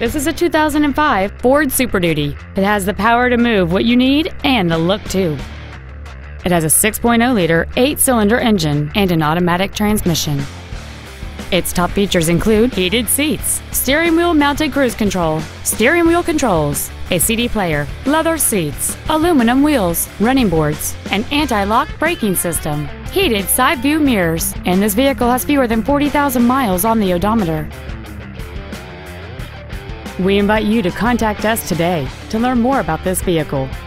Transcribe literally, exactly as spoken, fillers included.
This is a two thousand five Ford Super Duty. It has the power to move what you need and the look too. It has a six point oh liter eight-cylinder engine and an automatic transmission. Its top features include heated seats, steering wheel mounted cruise control, steering wheel controls, a C D player, leather seats, aluminum wheels, running boards, an anti-lock braking system, heated side view mirrors, and this vehicle has fewer than forty thousand miles on the odometer. We invite you to contact us today to learn more about this vehicle.